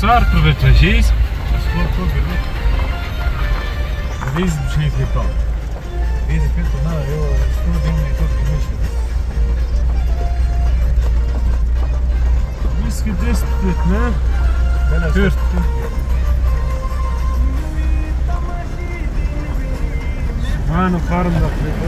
sarto retragis. Deze misschien geen plan. Deze kunt er nou heel stoer dingen mee tot gemisje. Wie is gedist dit, ne? Tuurst. Subhano farm dat we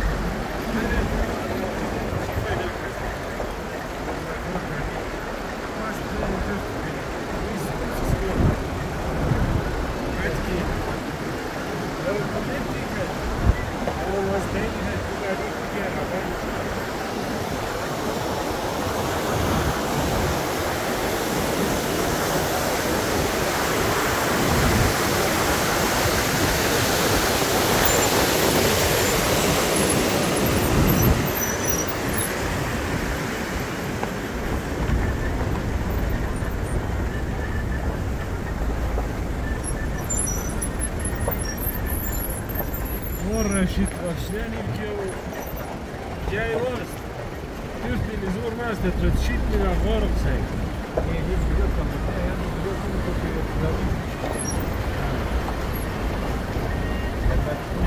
Shit, вообще я его тюркли зур нас это shit на город сей. Не идет там, я не идет там только